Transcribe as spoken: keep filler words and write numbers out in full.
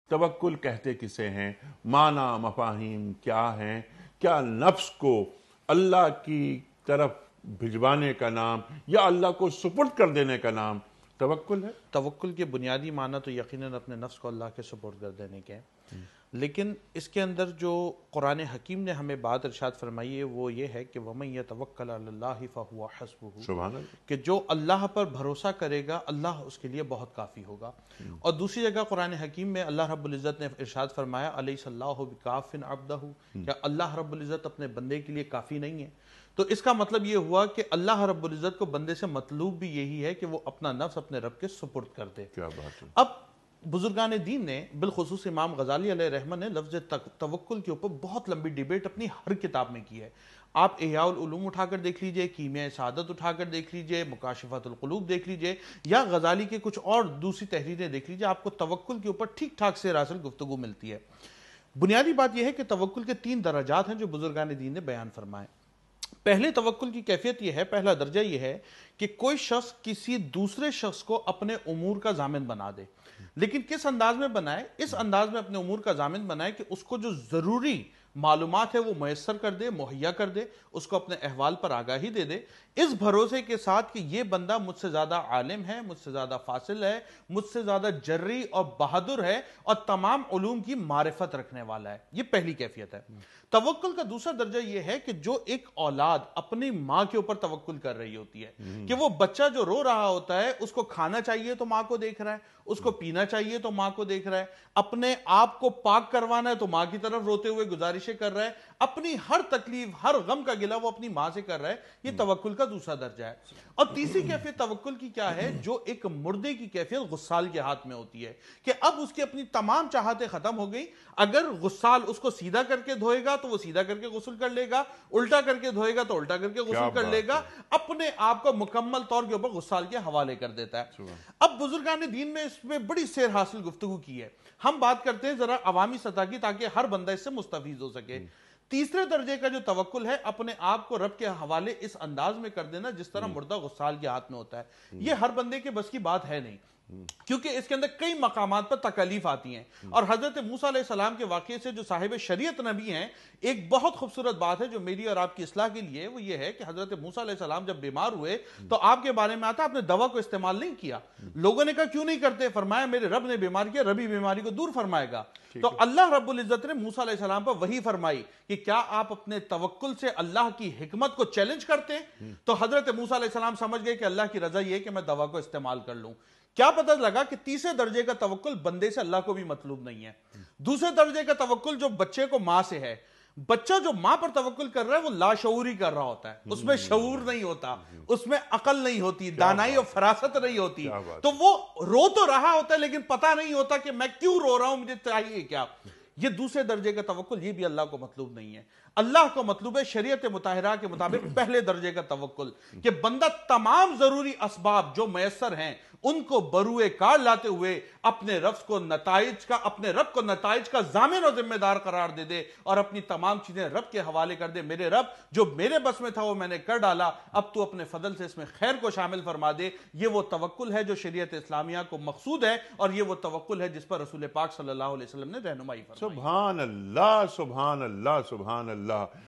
توکل کہتے کسے ہیں، معنی مفاہیم کیا ہیں، کیا نفس کو اللہ کی طرف بھجوانے کا نام یا اللہ کو سپرد کر دینے کا نام توکل ہے؟ توکل کے بنیادی معنی تو یقیناً اپنے نفس کو اللہ کے سپرد کر دینے کے ہیں، لیکن اس کے اندر جو قرآن حکیم نے ہمیں بات ارشاد فرمائی ہے وہ یہ ہے کہ وَمَن يَتَوَكَّلْ عَلَى اللَّهِ فَهُوَ حَسْبُهُ، سبحان اللہ، کہ جو اللہ پر بھروسہ کرے گا اللہ اس کے لیے بہت کافی ہوگا۔ اور دوسری جگہ قرآن حکیم میں اللہ رب العزت نے ارشاد فرمایا أَلَيْسَ اللَّهُ بِكَافٍ عَبْدَهُ، کہ اللہ رب العزت اپنے بندے کے لیے کافی نہیں ہے۔ تو اس کا مطلب یہ ہوا کہ اللہ رب العزت کو بندے سے مطلوب بھی یہی ہے کہ وہ اپنا نفس اپنے رب کے سپرد کر دے۔ کیا بات ہے۔ اب بزرگان دین نے بالخصوص امام غزالی علیہ رحمہ نے لفظ توکل کے اوپر بہت لمبی ڈیبیٹ اپنی ہر کتاب میں کی ہے۔ آپ احیاء العلوم اٹھا کر دیکھ لیجئے، کیمیاء سعادت اٹھا کر دیکھ لیجئے، مکاشفۃ القلوب دیکھ لیجئے، یا غزالی کے کچھ اور دوسری تحریریں دیکھ لیجئے، آپ کو توکل کے اوپر ٹھیک ٹھاک سے راسل گفتگو ملتی ہے۔ بنیادی بات یہ ہے کہ توکل کے تین درجات ہیں جو بزرگان دین نے بیان فرمائے۔ پہلے توکل کی کیفیت یہ ہے، پہلا درجہ یہ ہے کہ کوئی شخص کسی دوسرے شخص کو اپنے امور کا ضامن بنا دے، لیکن کس انداز میں بنائے؟ اس انداز میں اپنے امور کا ضامن بنائے کہ اس کو جو ضروری معلومات ہے وہ میسر کر دے، مہیا کر دے، اس کو اپنے احوال پر آگاہی دے دے، اس بھروسے کے ساتھ کہ یہ بندہ مجھ سے زیادہ عالم ہے، مجھ سے زیادہ فاصل ہے، مجھ سے زیادہ جری اور بہادر ہے اور تمام علوم کی معرفت رکھنے والا ہے۔ یہ پہلی کیفیت ہے۔ توکل کا دوسرا درجہ یہ ہے کہ جو ایک اولاد اپنی ماں کے اوپر توکل کر رہی ہوتی ہے کہ وہ بچہ جو رو رہا ہوتا ہے اس کو کھانا چاہیے تو ماں کو دیکھ رہا ہے، اس کو پینا چاہیے تو ماں کو دیکھ رہا ہے، اپنے آپ کو پاک کروانا ہے تو ماں کی طرف روتے ہوئے گزارشیں کر رہا ہے، اپنی ہر تکلیف ہر غم کا گلہ وہ اپنی ماں سے کر رہا ہے۔ یہ توکل کا دوسرا درجہ ہے۔ اور تیسری کیفیت توکل کی کیا ہے؟ جو ایک مردے کی کیفیت غسال کے ہاتھ میں ہوتی ہے کہ اب اس کی اپنی تمام چاہتیں ختم ہو گئی، اگر غسال اس کو سیدھا کر کے دھوئے گا تو وہ سیدھا کر کے غسل کر لے گا، الٹا کر کے دھوئے گا تو الٹا کر کے غسل کر لے گا، اپنے آپ کو مکمل طور کے اوپر غسال کے حوالے کر دیتا ہے۔ اب بزرگان دین میں اس میں بڑی سیر حاصل گفتگو کی ہے، ہم بات کرتے ہیں ذرا عوامی سطح کی تاکہ ہر بندہ اس سے مستفید ہو سکے۔ تیسرے درجے کا جو توکل ہے اپنے آپ کو رب کے حوالے اس انداز میں کر دینا جس طرح مردہ غسال کے ہاتھ میں ہوتا ہے۔ یہ ہر بندے کے بس کی بات ہے نہیں، کیونکہ اس کے اندر کئی مقامات پر تکالیف آتی ہیں، اور حضرت موسیٰ علیہ السلام کے واقعے سے جو صاحب شریعت نبی ہیں، ایک بہت خوبصورت بات ہے جو میری اور آپ کی اصلاح کے لیے، وہ یہ ہے کہ حضرت موسیٰ علیہ السلام جب بیمار ہوئے تو آپ کے بارے میں آتا آپ نے دوا کو استعمال نہیں کیا۔ لوگوں نے کہا کیوں نہیں کرتے؟ فرمایا میرے رب نے بیمار کیا، ربی بیماری کو دور فرمائے گا۔ تو اللہ رب العزت نے موسیٰ علیہ السلام پر وحی فرمائی کہ کیا آپ اپنے توکل سے اللہ کی حکمت کو چیلنج کرتے ہیں؟ تو حضرت موسیٰ علیہ السلام سمجھ گئے کہ اللہ کی رضا یہ ہے کہ میں دوا کو استعمال کر لوں۔ کیا پتہ لگا کہ تیسرے درجے کا توکل بندے سے اللہ کو بھی مطلوب نہیں ہے۔ دوسرے درجے کا توکل جو بچے کو ماں سے ہے، بچہ جو ماں پر توکل کر رہا ہے وہ لاشعوری کر رہا ہوتا ہے، اس میں شعور نہیں ہوتا، اس میں عقل نہیں ہوتی، دانائی اور فراست نہیں ہوتی، تو وہ رو تو رہا ہوتا ہے لیکن پتہ نہیں ہوتا کہ میں کیوں رو رہا ہوں، مجھے چاہیے کیا۔ یہ دوسرے درجے کا توکل، یہ بھی اللہ کو مطلوب نہیں ہے۔ اللہ کو مطلوب ہے شریعت مطہرہ کے مطابق پہلے درجے کا توکل کہ بندہ تمام ضروری اسباب جو میسر ہیں ان کو بروئے کار لاتے ہوئے اپنے رب کو نتائج کا اپنے رب کو نتائج کا ضامن اور ذمہ دار قرار دے دے اور اپنی تمام چیزیں رب کے حوالے کر دے۔ میرے رب جو میرے بس میں تھا وہ میں نے کر ڈالا، اب تو اپنے فضل سے اس میں خیر کو شامل فرما دے۔ یہ وہ توکل ہے جو شریعت اسلامیہ کو مقصود ہے، اور یہ وہ توکل ہے جس پر رسول پاک صلی اللہ علیہ وسلم نے رہنمائی فرمائی۔ سبحان اللہ، سبحان اللہ، سبحان اللہ۔